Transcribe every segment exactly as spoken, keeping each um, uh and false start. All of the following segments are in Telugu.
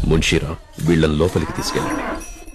మున్షీరా, వీళ్ళని లోపలికి తీసుకెళ్ళండి.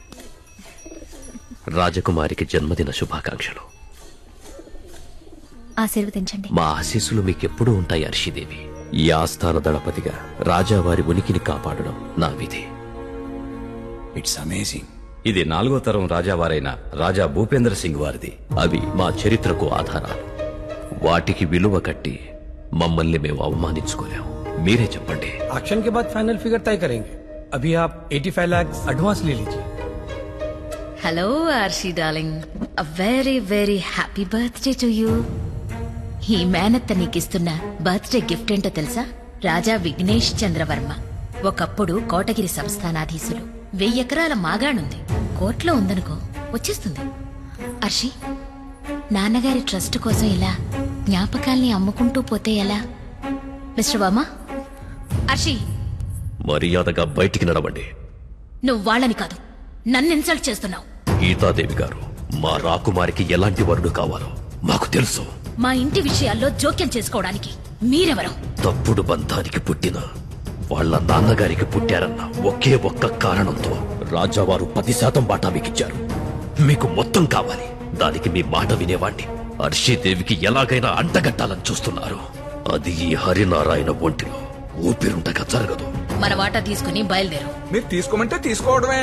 రాజకుమారికి జన్మదిన శుభాకాంక్షలు. ఆశీర్వదించండి. మా ఆశీస్సులు మీకెప్పుడూ ఉంటాయి అర్షిదేవి. ఈ ఆస్థాన దళపతిగా రాజావారి ఉనికిని కాపాడడం నా విధి. It's amazing. ఇది నాలుగో తరం రాజావారైన రాజా భూపేంద్ర సింగ్ వారిది. అవి మా చరిత్రకు ఆధారాలు. వాటికి విలువ కట్టి మమ్మల్ని మేము అవమానించుకోలేం. మీరే చెప్పండి. ऑक्शन के बाद फाइनल फिगर तय करेंगे. अभी आप पचासी लाख एडवांस ले लीजिए. Hello Arshi darling, a very very happy birthday to you. ఈ మేనత్త నీకిస్తున్న బర్త్డే గిఫ్ట్ ఏంటో తెలుసా? రాజా విఘ్నేష్ చంద్రవర్మ. ఒకప్పుడు కోటగిరి సంస్థానాధీశులు. వెయ్యి ఎకరాల మాగాణుంది. కోర్టులో ఉందనుకో, వచ్చేస్తుంది. అర్షి, నాన్నగారి ట్రస్ట్ కోసం ఇలా జ్ఞాపకాల్ని అమ్ముకుంటూ పోతే ఎలా? మిస్టర్ వర్మ, అర్షి మర్యాదగా బయటికి నడవండి. నువ్వు వాళ్ళని కాదు, నన్ను ఇన్సల్ట్ చేస్తున్నావు. గీతాదేవి గారు, మా రాకుమారికి ఎలాంటి వరుడు కావాలో మాకు తెలుసు. మా ఇంటి విషయాల్లో జోక్యం చేసుకోవడానికి మీరెవరు? తప్పుడు బంధానికి పుట్టిన వాళ్ళ నాన్నగారికి పుట్టారన్న ఒకే ఒక్క కారణంతో రాజావారు పది శాతం బాటా మీకిచ్చారు. మీకు మొత్తం కావాలి. దానికి మీ మాట వినేవాణ్ణి అర్షీదేవికి ఎలాగైనా అంటగట్టాలని చూస్తున్నారు. అది ఈ హరినారాయణ ఒంటిలో ఊపిరుండగా జరగదు. మన వాటా తీసుకుని బయలుదేరు. మీరు తీసుకోమంటే తీసుకోవడమే.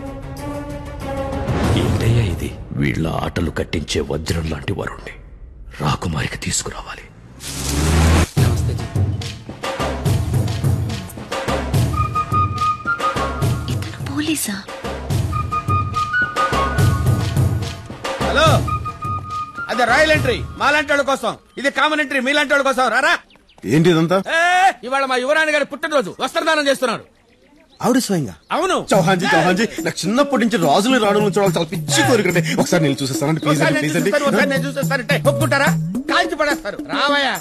ఏంటయ్యా ఇది? వీళ్ళ ఆటలు కట్టించే వజ్రం లాంటి వరుణ్ణి రాకుమారికి తీసుకురావాలి. ఇతను పోలీసా? హలో, అదే రాయల్ ఎంట్రీ మాలాంటి వాళ్ళ కోసం, ఇది కామన్ ఎంట్రీ మీలాంటి వాళ్ళ కోసం. రారా. ఏంటి ఇదంతా? ఇవాళ మా యువరాణి గారి పుట్టినరోజు, వస్త్రదానం చేస్తున్నారు. ఆవిడ స్వయంగా? అవును. చౌహాన్జీ చౌహాన్జీ నాకు చిన్నప్పటి నుంచి రాజులు రావడం చూడాలి చాలా పిచ్చి కోరికంటే. ఒకసారి నేను చూసేస్తానండి ప్లీజ్ అండి ప్లీజ్ అండి. ఒకసారి నేను చూసేస్తానంటే ఒప్పుకుంటారా? కాల్చి పడేస్తారు. రావయ్యా.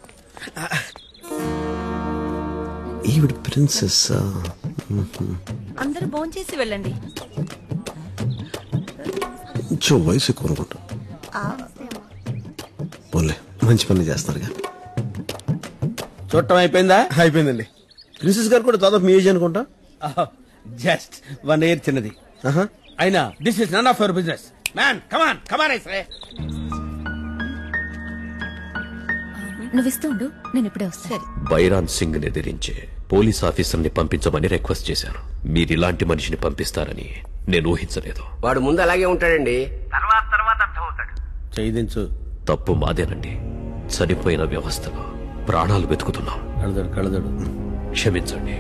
ఈవిడ ప్రిన్సెస్. అందరూ భోంచేసి వెళ్ళండి. కొంచెం వయసు ఎక్కువ అనుకుంటా. పోలే, మంచి పని చేస్తారుగా. చూడటం అయిపోయిందా? అయిపోయిందండి. ప్రిన్సెస్ గారు కూడా దాదాపు మీ ఏజ్ అనుకుంటా. జస్ట్ వన్ ఇయర్ చిన్నది. అయినా this is none of your business man. Come on come on I say. నువ్వు ఇస్తూ ఉండు, నేను ఇప్పుడే వస్తాను. బైరాన్ సింగ్ ని ఎదిరించే పోలీస్ ఆఫీసర్ ని పంపించమని రిక్వెస్ట్ చేశాను. మీరిలాంటి మనిషిని పంపిస్తారని నేను ఊహించలేదు. వాడు ముందు అలాగే ఉంటాడండి, తర్వాత తర్వాత అర్థమవుతాడు. చేయించు. తప్పు మాదేనండి. చనిపోయిన వ్యవస్థలో ప్రాణాలు వెతుకుతున్నాం. కళదడు కళదడు క్షమించండి.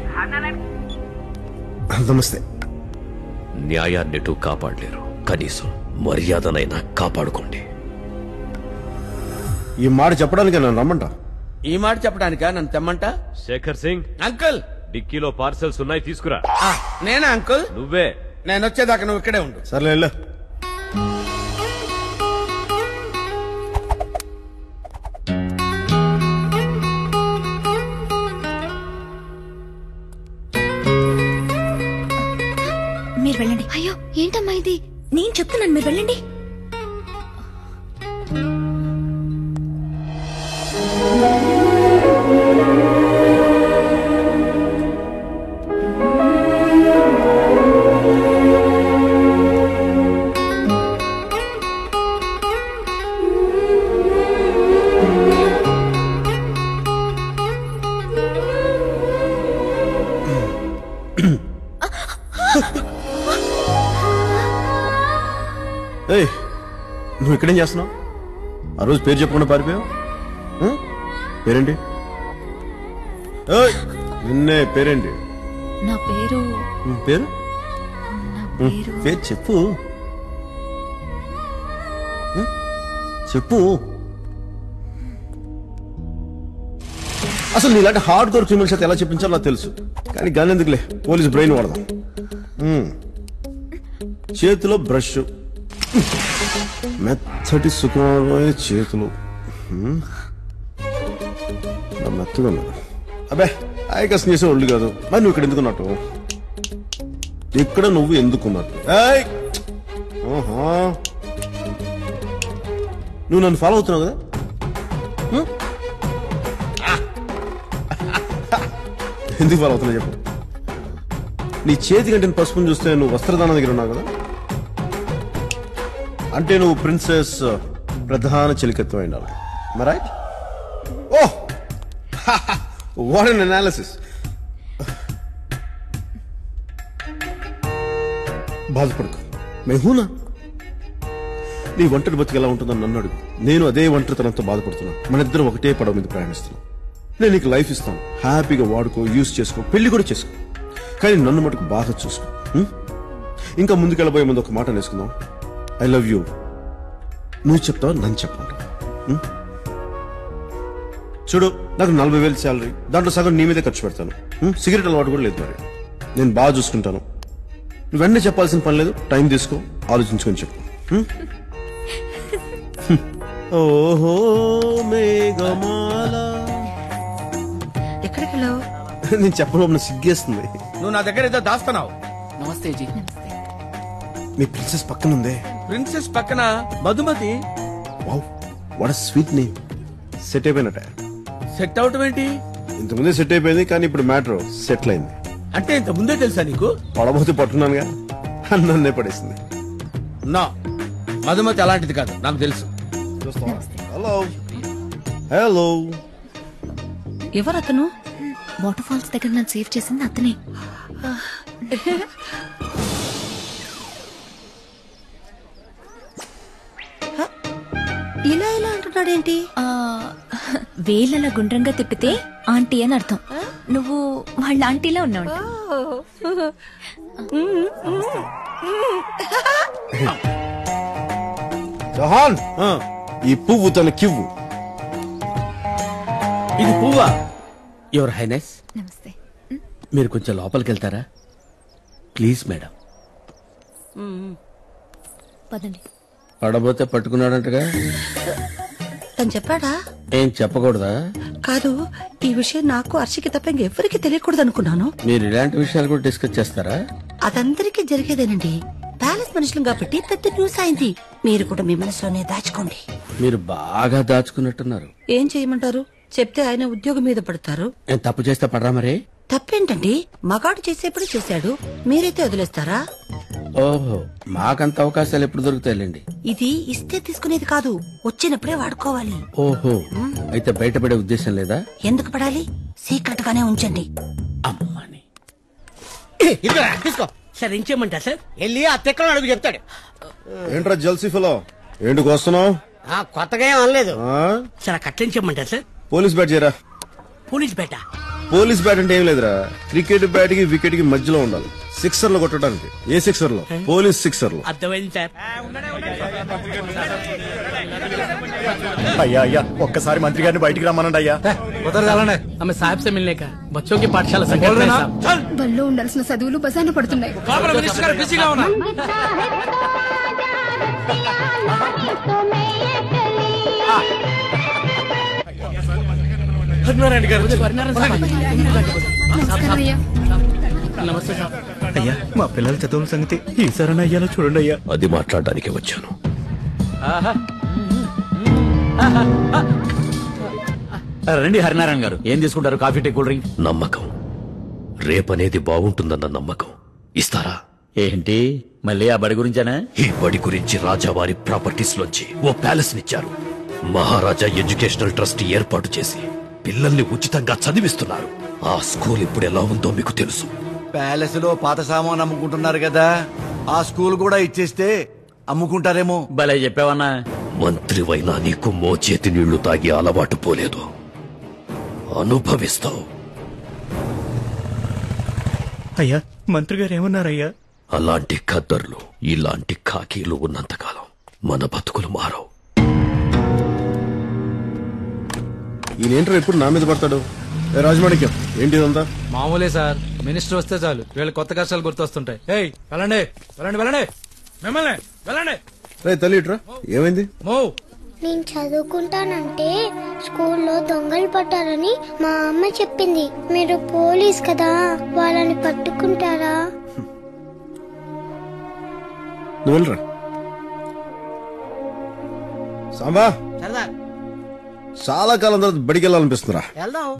నమస్తే. న్యాయాన్నిటూ కాపాడలేరు, కనీసం మర్యాదనైనా కాపాడుకోండి. ఈ మాట చెప్పడానికి నన్ను రమ్మంటా? ఈ మాట చెప్పడానికా నన్ను తెమ్మంట? శేఖర్ సింగ్, అంకుల్ డిక్కీలో పార్సెల్స్ ఉన్నాయి, తీసుకురా. నేనా అంకుల్? నువ్వే. నేను వచ్చేదాకా నువ్వు ఇక్కడే ఉండు. సర్లే వెళ్ళు. మీరు వెళ్ళండి. అయ్యో ఏంటమ్మా ఇది? నేను చెప్తున్నాను, మీరు వెళ్ళండి. ఏయ్, నువ్వు ఇక్కడేం చేస్తున్నావు? ఆ రోజు పేరు చెప్పకుండా పారిపోయావు. పేరేంటి? నిన్నే. పేరేంటి? నా పేరు. పేరు పేరు చెప్పు చెప్పు. అసలు నీలాంటి హార్డ్ కోర్ క్రిమినల్స్ అయితే ఎలా చెప్పించాలో నాకు తెలుసు, కానీ గాని ఎందుకులే, పోలీస్ బ్రెయిన్ వాడదాం. చేతిలో బ్రష్, మెత్తటి సుకుమారమైన చేతులు, మెత్తగా ఉన్నారు. అబ్బే ఆయకసం చేసే ఒళ్ళు కాదు. మరి నువ్వు ఇక్కడ ఎందుకున్నట్టు? ఇక్కడ నువ్వు ఎందుకున్నట్టు? నువ్వు నన్ను ఫాలో అవుతున్నావు కదా? ఎందుకు ఫాలో అవుతున్నా చెప్పు. నీ చేతి కంటే పసుపుని చూస్తే నువ్వు వస్త్రదానం దగ్గర ఉన్నావు కదా, అంటే నువ్వు ప్రిన్సెస్ ప్రధాన చిలికత్వం ఉండాలి. Right? Oh, what an analysis. బాధపడుకో, మేహూనా. నీ ఒంటరి బతికి ఎలా ఉంటుందని నన్ను అడుగు. నేను అదే ఒంటరితనంతో బాధపడుతున్నా. మన ఇద్దరం ఒకటే పడవ మీద ప్రయాణిస్తున్నాం. నేను నీకు లైఫ్ ఇస్తాను, హ్యాపీగా వాడుకో, యూజ్ చేసుకో, పెళ్లి కూడా చేసుకో. కానీ నన్ను మటుకు బాగా చూసుకో. ఇంకా ముందుకెళ్ళబోయే ముందు ఒక మాట నేర్చుకుందాం. I love you. నువ్వు చెప్తావు, నన్ను చెప్పండి. చూడు, నాకు నలభై వేలు శాలరీ, దాంట్లో సగం నీ మీదే ఖర్చు పెడతాను. సిగరెట్ అలవాటు కూడా లేదు. మరి నేను బాగా చూసుకుంటాను. నువ్వు వెంటనే చెప్పాల్సిన పని లేదు. టైం తీసుకో, ఆలోచించుకొని చెప్పు. ఓహో మేఘమాల. ఎక్కడికి వెళ్ళావు? నేను చెప్పడం సిగ్గేస్తుంది. నువ్వు నా దగ్గర ఏదో దాస్తున్నావు. నమస్తే జీ. మీ ప్రిన్సెస్ పక్కన ఉందే. ప్రిన్సెస్ పక్కన Madhumati. Wow, what a sweet name. Set అయిపోయినట్ట. సెట్ అవటం ఏంటి? ఇంతకుముందే సెట్ అయిపోయింది, కానీ ఇప్పుడు మ్యాటర్ సెటిల్ అయింది. అంటే ఇంత ముందే తెలుసా నీకు? పడబోతే పట్టున్నానుగా, నన్నే పడేసింది. నా మధుమతి అలాంటిది కాదు, నాకు తెలుసు. Hello hello. ఎవరు అతను? వాటర్ ఫాల్స్ దగ్గర నన్ను సేవ్ చేసింది అతనే. ఇలా ఇలా అంటున్నాడేంటి? ఆ, వేలలా గుండ్రంగా తిప్పితే ఆంటీ అని అర్థం. నువ్వు వాళ్ళ ఆంటీలా ఉన్నావు. జహాన్, ఈ పువ్వు తన కివ్వు. ఇది పువ్వా? యువర్ హైనెస్, నమస్తే. మీరు కొంచెం లోపలికి వెళ్తారా ప్లీజ్ మేడం? పదండి. పడబోతే పట్టుకున్నాడంటగా. తను చెప్పాడా? ఏం చెప్పకూడదా? కాదు, ఈ విషయం నాకు హర్షికి తప్ప ఇంకెవ్వరికి తెలియకూడదు అనుకున్నాను. మీరు ఇలాంటి విషయాలు కూడా డిస్కస్ చేస్తారా? అదందరికీ జరిగేదేనండి. ప్యాలెస్ మనుషులు కాబట్టి పెద్ద న్యూస్ అయింది. మీరు కూడా మీ మనసులోనే దాచుకోండి. మీరు బాగా దాచుకున్నట్టున్నారు. ఏం చేయమంటారు? చెప్తే ఆయన ఉద్యోగం మీద పడతారు. నేను తప్పు చేస్తే పడరా మరి? తప్పేంటండి? మగాడు చేసేప్పుడు చేశాడు, మీరైతే వదిలేస్తారా? ఓహో, మాకంత అవకాశాలు ఎప్పుడు దొరుకుతాయిలేండి. ఇది ఇస్తే తీసుకునేది కాదు, వచ్చినప్పుడే వాడుకోవాలి. ఓహో, అయితే బయటపడే ఉద్దేశం లేదా? ఎందుకు పడాలి? సీక్రెట్ గానే ఉంచండి. అమ్మని తీసుకో సార్. ఏం చేయమంటారు సార్? వెళ్ళి ఆ తెక్కలో అడుగు చెప్తాడు. ఏంట్రా జల్సీ ఫెలో, ఏంటికి వస్తున్నావు? కొత్తగా ఏం అనలేదు సార్. ఆ కట్లేం చేయమంటారు సార్? పోలీస్ బ్యాట్ చేయరా. పోలీస్ బేట? పోలీస్ బ్యాట్ అంటే ఏం లేదురా, క్రికెట్ బ్యాట్ కి వికెట్ కి మధ్యలో ఉండాలి. సిక్సర్ లో కొట్టడానికి. ఏ సిక్సర్ లో? పోలీస్ సిక్సర్ లో. అర్థమైంది సార్. అయ్యా అయ్యా, ఒక్కసారి మంత్రి గారిని బయటికి రమ్మనండి అయ్యా. ఆమె సాహెబ్ సే మిల్నే కా బచ్చోं की పాఠశాల బల్లో ఉండాల్సిన చదువులు బజార్న పడుతున్నాయి. అయ్యా, మా పిల్లల చదువుల సంగతి ఈసారి అయ్యాలో చూడండి అయ్యా. అది మాట్లాడడానికి వచ్చాను. రండి హరినారాయణ గారు, ఏం తీసుకుంటారు? Coffee, tea, cool drink? నమ్మకం, రేపనేది బాగుంటుందన్న నమ్మకం. ఇస్తారా? ఏంటి మళ్ళీ ఆ బడి గురించేనా? ఈ బడి గురించి రాజావారి ప్రాపర్టీస్ లోంచి ఓ ప్యాలెస్ నిచ్చారు. మహారాజా ఎడ్యుకేషనల్ ట్రస్ట్ ఏర్పాటు చేసి పిల్లల్ని ఉచితంగా చదివిస్తున్నారు. ఆ స్కూల్ ఇప్పుడు ఎలా ఉందో మీకు తెలుసు. ప్యాలెస్ లో పాత సామాన్ అమ్ముకుంటున్నారు కదా, ఆ స్కూల్ కూడా ఇచ్చేస్తే అమ్ముకుంటారేమో. భలే చెప్పావన్నా. మంత్రివైనా నీకు మోచేతి నీళ్లు తాగి అలవాటు పోలేదు, అనుభవిస్తావు. అయ్యా, మంత్రి గారు ఏమన్నారయ్యా? అలాంటి ఖద్దర్లు, ఇలాంటి ఖాకీలు ఉన్నంతకాలం మన బతుకులు మారవు. ఈయనేంటారు ఎప్పుడు నా మీద పడతాడు? రాజమాణిక్యం, ఏంటిదంతా? మామూలే సార్, మినిస్టర్ వస్తే చాలు వీళ్ళ కొత్త కష్టాలు గుర్తొస్తుంటాయి. ఏయ్ వెళ్ళండి వెళ్ళండి వెళ్ళండి, మిమ్మల్ని వెళ్ళండి. రే తల్లి ఇట్రా, ఏమైంది? నేను చదువుకుంటానంటే స్కూల్లో దొంగలు పట్టారని మా అమ్మ చెప్పింది. మీరు పోలీస్ కదా, వాళ్ళని పట్టుకుంటారా? నువ్వు వెళ్ళరా. సాంబా, చాలా కాలం తర్వాత బడికి వెళ్ళాలనిపిస్తుందిరా. వెళ్దాం.